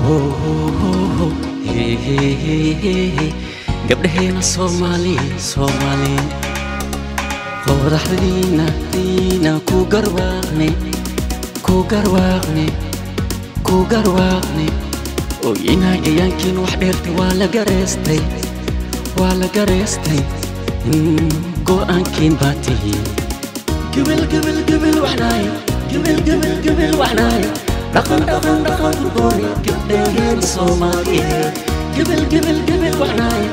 gabdhaheena Soomaali qoraxdiina ku garwaaqne oo inaagayaankiin wax dheerta waa la gareestay go'aankiin baa tihiin gabil waxnaaye dhaqan gurgooni gabdhaheena Soomaaliyeed gabil waxnaaye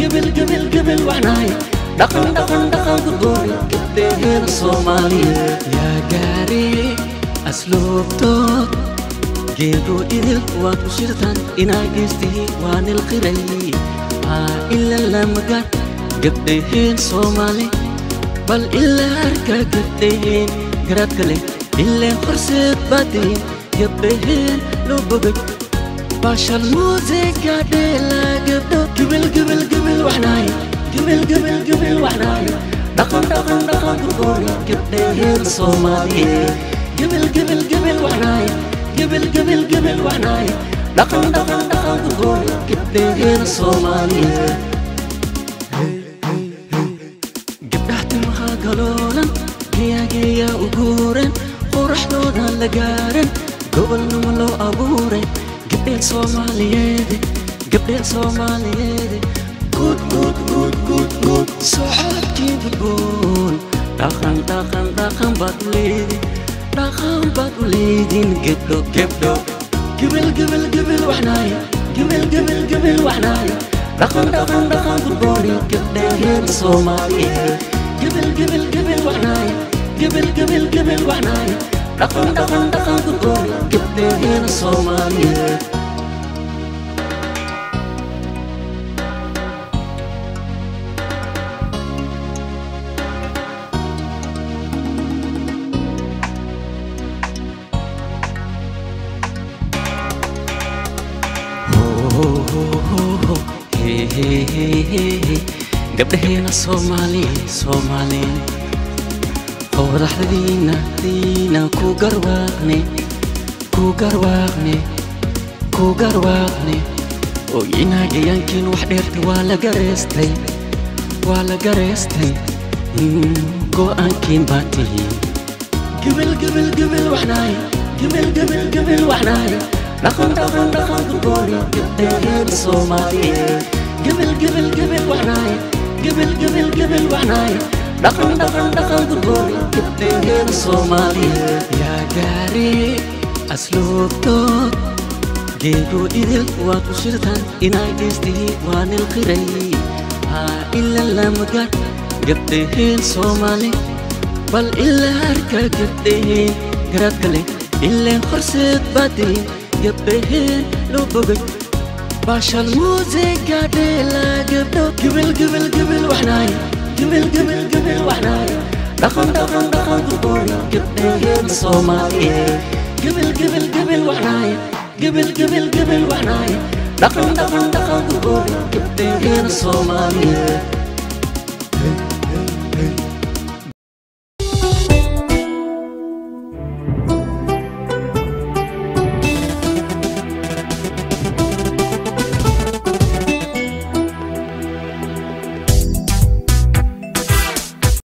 dhaqan gurgooni gabdhaheena Soomaaliyeed yaa gaari asluubtood geedo idil waad u shirtaan inaa geystii waan ilqiray ila lamagaan gabdhaheen Soomaali bal ilaa arkaa gabdhaheen garaad kale ileen horseed baadiin gabdhaheen loo bogay baashal muusiga dheela gabdho gabil waxnaaye dhaqan gurgooni gabdhaheen Soomaaliyeed gabil waxnaaye dhaqan gurgooni gabdhaheena Soomaaliyeed gabdhaha timaha galoolan geeyaa u guuren qoraxdooda la gaaren gobolnimo loo abuuray gabdheen Soomaaliyeed good socodkii gudboon dhaqan baad u leedin gabdho gabil waxnaaye dhaqan gurgooni gabdhaheena Soomaaliyeed gabil waxnaaye dhaqan gurgooni gabdhaheena Soomaaliyeed gabdhaheena Soomaali qoraxdiina ku garwaaqne oo inaagayaankiin wax dheerta waa la gareestay go'aankiin baa tihiin gabil waxnaaye dhaqan gurgooni gabdhaheena Soomaaliyeed gabil waxnaaye dhaqan gurgooni gabdhaheena Soomaaliyeed yaa gaari asluubtood geedo idil waad u shirtaan inaa geystii waan ilqiray ila lamagaan gabdhaheen Soomaali bal ilaa arkaa gabdhaheen garaad kale ileen horseed baadiin gabdhaheen loo bogay baashal muusiga dheela gabdho gabil waxnaaye dhaqan gurgooni gabdhaheena Soomaaliyeed gabil waxnaaye dhaqan gurgooni gabdhaheena Soomaaliyeed